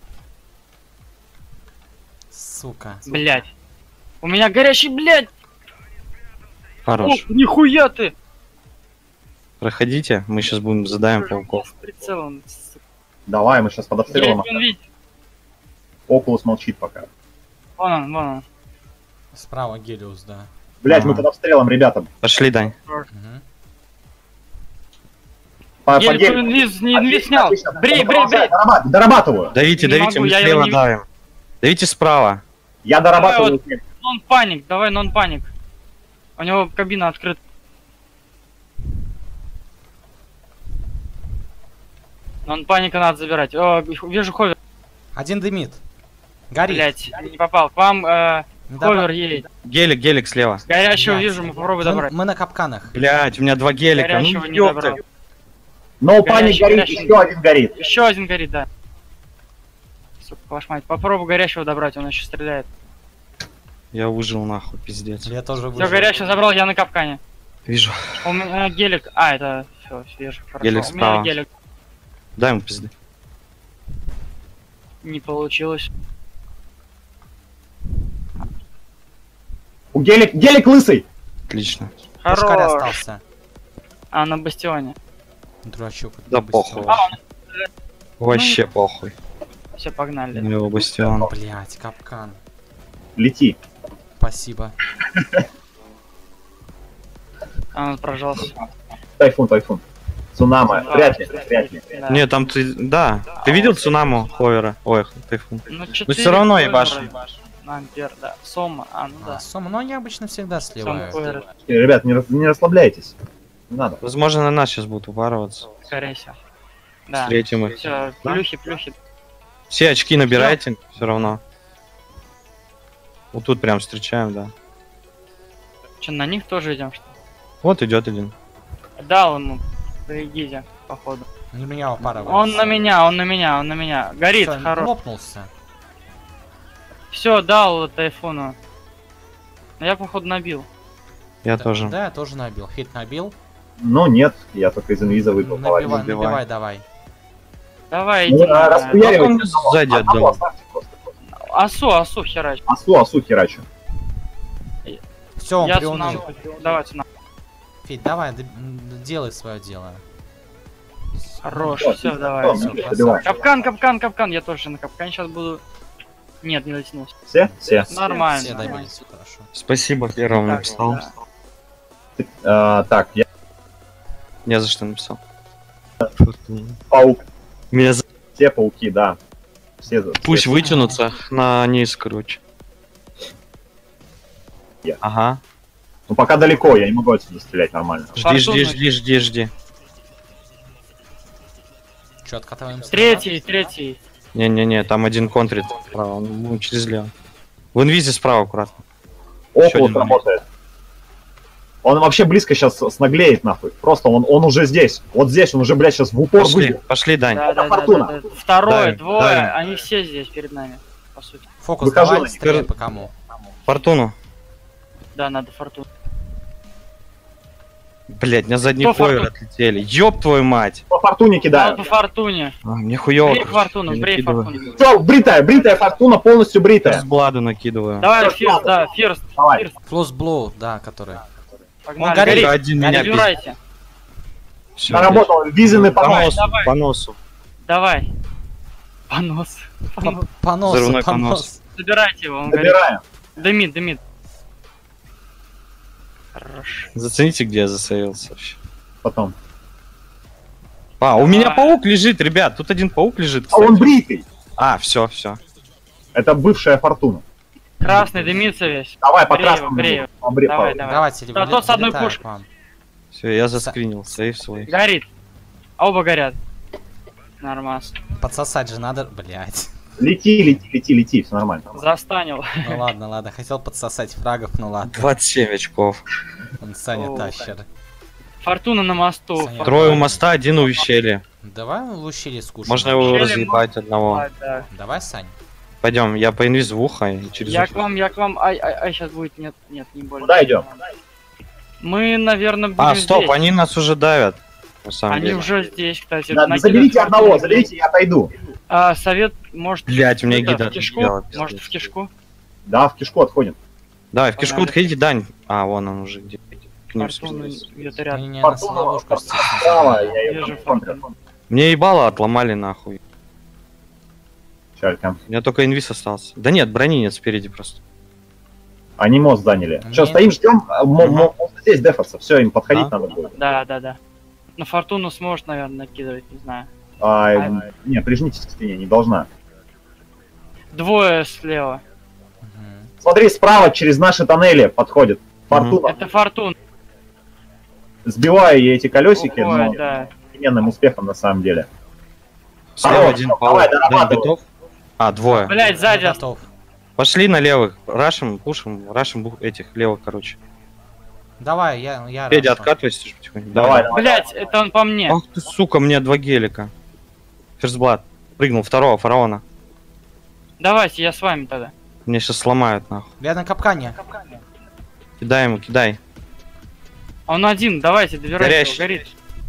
Speaker 2: Сука.
Speaker 1: Блять. У меня горящий, блять.
Speaker 3: Хорош.
Speaker 1: О, нихуя ты.
Speaker 3: Проходите, мы сейчас будем задаем пауков.
Speaker 1: С прицелом. сука.
Speaker 4: Давай, мы сейчас под обстрелом.
Speaker 1: Гелик, он видит.
Speaker 4: Окулус молчит пока.
Speaker 1: Вон он.
Speaker 2: Справа Гелиус, да.
Speaker 4: Блять,
Speaker 3: Ага.
Speaker 4: мы под обстрелом, ребята.
Speaker 3: Пошли, Дань.
Speaker 2: Мгм.
Speaker 4: По
Speaker 1: Гелик,
Speaker 4: гелику.
Speaker 1: инвиз снял.
Speaker 4: Отлично.
Speaker 1: Брей.
Speaker 4: Дорабатываю.
Speaker 3: Давите,
Speaker 1: Не
Speaker 3: давите,
Speaker 1: могу,
Speaker 3: мы
Speaker 1: я его
Speaker 3: слева
Speaker 1: не-
Speaker 3: давим. Давите справа.
Speaker 4: Я дорабатываю.
Speaker 1: Нон паник, давай нон паник. У него кабина открыта. Нон паника надо забирать. О, вижу ховер,
Speaker 2: Один дымит. Горит.
Speaker 1: блять, не попал. К вам
Speaker 2: Не добра-
Speaker 1: ховер едет.
Speaker 3: Гелик слева.
Speaker 1: Горящего
Speaker 2: Блядь.
Speaker 1: вижу, мы попробуй
Speaker 2: Мы,
Speaker 1: добрать.
Speaker 2: мы на капканах.
Speaker 3: Блять, у меня два гелика.
Speaker 1: Горящего
Speaker 3: Ну
Speaker 1: не
Speaker 3: ёпта.
Speaker 1: добрал.
Speaker 4: Но паник
Speaker 1: Горящий,
Speaker 4: горит,
Speaker 1: горящий.
Speaker 4: еще один горит.
Speaker 1: Еще один горит, да. Сука, ваша мать. Попробуй горящего добрать, он еще стреляет.
Speaker 3: Я выжил нахуй, пиздец.
Speaker 2: Я тоже
Speaker 1: Все,
Speaker 2: выжил.
Speaker 1: горящего забрал, я на капкане.
Speaker 3: Вижу.
Speaker 1: У меня гелик. А, это все, вижу. Хорошо.
Speaker 3: Гелик
Speaker 1: У меня
Speaker 3: справа.
Speaker 1: гелик.
Speaker 3: Дай ему пизды.
Speaker 1: Не получилось.
Speaker 4: У гелик лысый.
Speaker 3: Отлично.
Speaker 2: Пушкарь
Speaker 1: Хорош.
Speaker 2: остался.
Speaker 1: А, на бастионе.
Speaker 2: Дурачок.
Speaker 3: Да
Speaker 2: это
Speaker 3: похуй.
Speaker 2: бастион.
Speaker 3: Вообще похуй.
Speaker 1: Все, погнали.
Speaker 3: У него бастион.
Speaker 2: Блять, капкан.
Speaker 4: Лети.
Speaker 2: Спасибо.
Speaker 1: А, он прожался.
Speaker 4: Тайфун. Цунама.
Speaker 1: Да.
Speaker 4: Вряд ли.
Speaker 1: Да.
Speaker 3: Не, там ты... Да. Ты видел цунаму Ховера? Ой, тайфун.
Speaker 1: Ну,
Speaker 3: всё равно ебашим.
Speaker 1: Ампер, да. Сома, ну да.
Speaker 2: Сома, но они обычно всегда
Speaker 1: Сома
Speaker 2: сливают.
Speaker 1: Ховер,
Speaker 4: Ребят, не расслабляйтесь. Не надо.
Speaker 3: Возможно, на нас сейчас будут упарываться.
Speaker 1: скорее всего. Да.
Speaker 3: Встретим их.
Speaker 1: Все, плюхи.
Speaker 3: Все очки набирайте, все равно. Вот тут прям встречаем, да.
Speaker 1: Че, на них тоже идем, что ли?
Speaker 3: Вот идет один.
Speaker 1: Дал ему при гизе, походу.
Speaker 2: Не меня упарывает.
Speaker 1: Он на меня. Горит,
Speaker 2: Всё,
Speaker 1: хорош.
Speaker 2: лопнулся.
Speaker 1: Все, дал тайфуну. Но я, походу, набил.
Speaker 3: Я
Speaker 2: Да,
Speaker 3: тоже.
Speaker 2: Да, я тоже набил. Хит набил.
Speaker 4: Но нет, я только из инвиза выпал.
Speaker 2: Набивай, давай.
Speaker 1: Давай,
Speaker 4: Ну,
Speaker 1: иди.
Speaker 4: распуяривайте
Speaker 3: Он
Speaker 4: одного.
Speaker 3: сзади
Speaker 4: Одного
Speaker 3: отдал.
Speaker 4: оставьте просто.
Speaker 1: Асу, херач.
Speaker 4: Асу херачу.
Speaker 2: Все, он
Speaker 1: Я
Speaker 2: приуныл.
Speaker 1: цунам. Давай, цунам.
Speaker 2: Федь, давай, делай свое дело.
Speaker 1: Хорош,
Speaker 4: Вот,
Speaker 1: все,
Speaker 4: всё,
Speaker 1: давай.
Speaker 4: всё,
Speaker 2: всё,
Speaker 4: добивай.
Speaker 1: Капкан. Я тоже на капкане сейчас буду. Нет, не дотянулся.
Speaker 4: Все?
Speaker 1: Нормально.
Speaker 2: Все
Speaker 1: нормально.
Speaker 2: добились, хорошо.
Speaker 3: Спасибо, первым
Speaker 1: Так,
Speaker 3: написал.
Speaker 1: да.
Speaker 4: Так, я
Speaker 3: Не за что написал.
Speaker 4: паук.
Speaker 3: Меня
Speaker 4: Все пауки, да.
Speaker 3: Пусть
Speaker 4: все-
Speaker 3: вытянутся на низ, короче.
Speaker 4: Я.
Speaker 3: Ага.
Speaker 4: Ну пока далеко, я не могу отсюда стрелять нормально.
Speaker 3: Жди.
Speaker 2: Че, откатываемся?
Speaker 1: Третий.
Speaker 3: Не-не-не, там один контрит справа, он через лево. В инвизе справа аккуратно. Ещё
Speaker 4: Окулус
Speaker 3: один
Speaker 4: работает. Он вообще близко сейчас снаглеет, нахуй. Просто он уже здесь. Вот здесь он уже, блядь, сейчас в упор выйдет.
Speaker 3: Пошли, Дань.
Speaker 1: Да.
Speaker 4: Фортуна.
Speaker 1: Второй,
Speaker 3: Давим,
Speaker 1: двое.
Speaker 3: давим.
Speaker 1: Они все здесь перед нами, по сути.
Speaker 2: Фокус
Speaker 4: Выхожу
Speaker 2: давай,
Speaker 4: на
Speaker 2: стреляй
Speaker 3: них.
Speaker 2: по кому.
Speaker 3: Фортуну.
Speaker 1: Да, надо фортуну.
Speaker 3: Блять, на задний
Speaker 1: Кто
Speaker 3: ховер
Speaker 1: фортун?
Speaker 3: отлетели. Ёб твою мать.
Speaker 4: По фортуне
Speaker 1: Да,
Speaker 4: кидаю.
Speaker 1: по фортуне.
Speaker 3: Мне хуёво.
Speaker 1: Брей
Speaker 3: короче,
Speaker 1: фортуну,
Speaker 3: я
Speaker 1: брей
Speaker 3: накидываю.
Speaker 1: фортуну.
Speaker 4: Все, бритая фортуна, полностью бритая.
Speaker 3: С бладу накидываю.
Speaker 1: Давай,
Speaker 4: Всё,
Speaker 1: фирст, да, фирст.
Speaker 4: Давай.
Speaker 1: Фирст.
Speaker 2: Флос блоу, да, который.
Speaker 1: Погнали.
Speaker 2: горит.
Speaker 3: Только один меня пиздит.
Speaker 1: Забирайте.
Speaker 3: Всё,
Speaker 4: Наработал, визины
Speaker 3: По
Speaker 4: помощь.
Speaker 3: носу,
Speaker 1: давай.
Speaker 3: по носу.
Speaker 1: Давай. Понос.
Speaker 2: По носу,
Speaker 3: Взрывной
Speaker 2: по
Speaker 3: понос.
Speaker 2: носу.
Speaker 1: Забирайте его, он горит.
Speaker 4: Забираем.
Speaker 1: Дымит. Хорош.
Speaker 3: Зацените, где я засейвился вообще.
Speaker 4: Потом.
Speaker 3: У меня
Speaker 1: Давай.
Speaker 3: паук лежит, ребят. Тут один паук лежит,
Speaker 4: А он
Speaker 3: кстати.
Speaker 4: бритый.
Speaker 3: Все.
Speaker 4: Это бывшая фортуна.
Speaker 1: Красный дымится весь.
Speaker 4: Давай по
Speaker 1: Брей его,
Speaker 4: красному.
Speaker 1: брей его. Давай.
Speaker 2: Давайте,
Speaker 1: Да, тот с одной
Speaker 2: вылетаем
Speaker 1: пушкой.
Speaker 2: к вам.
Speaker 3: Все, я заскринил, сейв свой.
Speaker 1: Горит. Оба горят. Нормас.
Speaker 2: Подсосать же надо, блять.
Speaker 4: Лети, все нормально.
Speaker 1: Застанил.
Speaker 2: Ну ладно, хотел подсосать фрагов, ну ладно.
Speaker 3: 27 очков.
Speaker 2: Он Саня
Speaker 1: О.
Speaker 2: тащер.
Speaker 1: Фортуна на мосту.
Speaker 2: Саня.
Speaker 1: Фортуна.
Speaker 3: Трое у моста, один у ущелья.
Speaker 2: Давай в ущелье скушаем.
Speaker 3: Можно его
Speaker 1: Ущелье
Speaker 3: разъебать одного.
Speaker 1: А, да.
Speaker 2: Давай, Сань.
Speaker 3: Пойдем, я по инвиз в ухо и через
Speaker 1: Я
Speaker 3: ухо.
Speaker 1: к вам, ай, сейчас будет, нет, не больно.
Speaker 4: Куда идем?
Speaker 1: Мы, наверное, будем
Speaker 3: А, стоп,
Speaker 1: здесь.
Speaker 3: они нас уже давят. На самом
Speaker 1: Они
Speaker 3: деле.
Speaker 1: уже здесь, кстати.
Speaker 4: Да,
Speaker 1: накидывают
Speaker 4: заберите
Speaker 1: фортуну.
Speaker 4: одного, заберите, я отойду.
Speaker 1: Совет, может...
Speaker 3: Блять, у меня
Speaker 1: это,
Speaker 3: гида
Speaker 1: в кишку?
Speaker 3: сделала,
Speaker 1: Может,
Speaker 3: пиздец.
Speaker 1: в кишку?
Speaker 4: Да, в кишку отходим.
Speaker 3: Давай, в кишку
Speaker 1: Погнали.
Speaker 3: отходите, Дань. А, вон он уже где. К ним
Speaker 1: Фортуна
Speaker 3: спустился.
Speaker 1: где-то рядом.
Speaker 2: Не-не, нас
Speaker 4: Фортуна,
Speaker 2: ловушку
Speaker 4: справа, я ее
Speaker 1: Вижу
Speaker 4: там
Speaker 1: фортуну.
Speaker 4: контрю.
Speaker 3: Мне ебало отломали нахуй.
Speaker 4: Чалька.
Speaker 3: У меня только инвиз остался. Да нет, брони нет спереди просто.
Speaker 4: Они мост заняли.
Speaker 2: Мне-
Speaker 4: Что, стоим, ждем? Мост здесь дефаться. Все, им подходить
Speaker 3: Да.
Speaker 4: надо будет.
Speaker 1: Да. На фортуну сможешь, наверное, накидывать, не знаю.
Speaker 4: Не, прижмитесь к стене, не должна.
Speaker 1: Двое слева.
Speaker 2: Мгм.
Speaker 4: Смотри, справа через наши тоннели подходит. Фортуна.
Speaker 1: Это фортуна.
Speaker 4: Сбиваю я эти колесики, но
Speaker 1: Уходит, да.
Speaker 4: переменным успехом на самом деле.
Speaker 3: Слева
Speaker 4: Давай,
Speaker 3: один
Speaker 4: давай,
Speaker 3: пауэр.
Speaker 4: дорабатывай.
Speaker 3: Дань, готов? А, двое.
Speaker 1: Блять, сзади.
Speaker 2: Я готов.
Speaker 3: Пошли на левых. Рашим, пушим, этих левых, короче.
Speaker 2: Давай, я
Speaker 3: Федя,
Speaker 2: рашу.
Speaker 3: откатывайся потихоньку.
Speaker 4: Давай,
Speaker 1: Блять, это он по мне.
Speaker 3: Ах ты, сука, мне 2 гелика. Ферзблад. Прыгнул второго фараона.
Speaker 1: Давайте, я с вами тогда.
Speaker 3: Меня сейчас сломают, нахуй.
Speaker 2: Я на капкане.
Speaker 3: Кидай ему, кидай.
Speaker 1: Он один, давайте, добирайте
Speaker 3: Горящий.
Speaker 1: его, горит.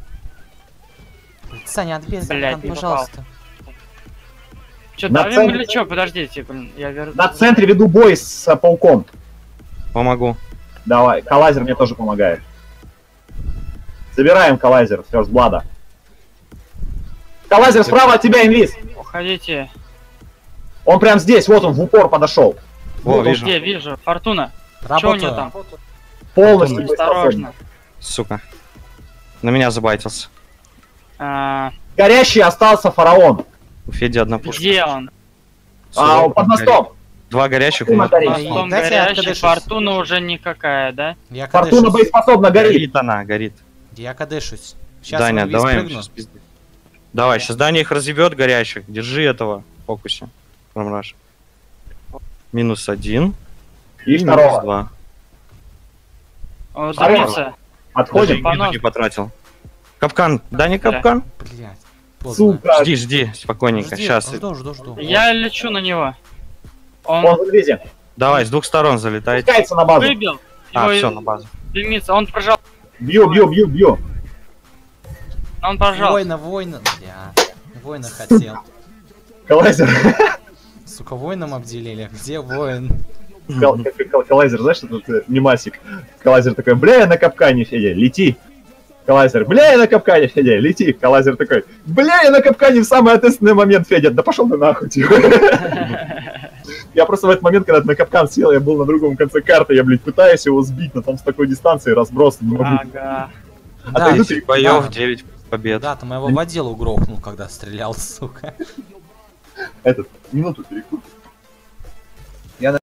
Speaker 2: Саня, отбей
Speaker 1: Блядь,
Speaker 2: капкан,
Speaker 1: не
Speaker 2: пожалуйста.
Speaker 1: Че,
Speaker 4: На
Speaker 1: давим
Speaker 4: центре-
Speaker 1: или чё? Подождите, блин, я верну.
Speaker 4: На центре веду бой с пауком.
Speaker 3: Помогу.
Speaker 4: Давай, Калайзер мне тоже помогает. Забираем Калайзер с Ферстблада. Калайзер справа от тебя, инвиз.
Speaker 1: Уходите.
Speaker 4: Он прям здесь, вот он в упор подошел.
Speaker 3: О, вижу.
Speaker 1: Где, вижу. Фортуна. Чё у него
Speaker 2: Работаю.
Speaker 1: там?
Speaker 4: Полностью боеспособен.
Speaker 1: Осторожно.
Speaker 3: Сука. На меня забайтился.
Speaker 4: Горящий остался фараон.
Speaker 3: У Феди одна пушка.
Speaker 1: Где он?
Speaker 3: Сюда
Speaker 4: Под мостом.
Speaker 3: 2 горящих.
Speaker 4: Фортуна
Speaker 3: у
Speaker 4: горит.
Speaker 3: нас.
Speaker 1: Мостом
Speaker 2: Дайте я
Speaker 1: горящий,
Speaker 2: откадышусь.
Speaker 1: фортуна уже никакая, да?
Speaker 2: Я
Speaker 4: Фортуна
Speaker 2: кадышусь.
Speaker 4: боеспособна, горит.
Speaker 3: Горит она, горит.
Speaker 2: Я кадышусь. Сейчас
Speaker 3: Даня,
Speaker 2: в
Speaker 3: давай
Speaker 2: инвиз
Speaker 3: им
Speaker 2: прыгну.
Speaker 3: сейчас пизды. Давай, сейчас Даня их разъебет горящих. Держи этого в фокусе. Промраж. -1.
Speaker 4: И
Speaker 3: минус
Speaker 4: второго.
Speaker 3: 2.
Speaker 1: Он
Speaker 4: Здорово.
Speaker 1: дымится.
Speaker 3: Даже
Speaker 4: Отходим.
Speaker 3: гиду
Speaker 1: понос.
Speaker 3: не потратил. Капкан. Даня, капкан.
Speaker 2: Блять. Поздно.
Speaker 4: Сука.
Speaker 3: Жди, спокойненько.
Speaker 2: Жди,
Speaker 3: Сейчас.
Speaker 2: жду.
Speaker 1: Я лечу на него. Он
Speaker 4: Он в инвизе.
Speaker 3: Давай, с 2 сторон залетайте.
Speaker 4: Спускается на базу.
Speaker 1: выбил.
Speaker 3: А,
Speaker 1: Его
Speaker 3: все, на базу.
Speaker 1: дымится. Он прожал.
Speaker 4: Бью.
Speaker 1: Он прожал.
Speaker 2: Война. Бля. Война хотел.
Speaker 4: Калайзер.
Speaker 2: Сука, воином обделили. Где воин?
Speaker 4: Калайзер, знаешь, этот мемасик? Калайзер такой, бля, я на капкане, Федя, лети. Калайзер, бля, я на капкане, Федя, лети. Калайзер такой, бля, я на капкане в самый ответственный момент, Федя, да пошел ты нахуй, тихо. Я просто в этот момент, когда ты на капкан сел, я был на другом конце карты, я, блядь, пытаюсь его сбить, но там с такой дистанции разброс, не могу.
Speaker 1: Ага.
Speaker 2: Да,
Speaker 4: Отойду,
Speaker 3: 10 боев, 9 побед.
Speaker 2: да, ты моего водилу грохнул, когда стрелял, сука.
Speaker 4: Этот, минуту перекур.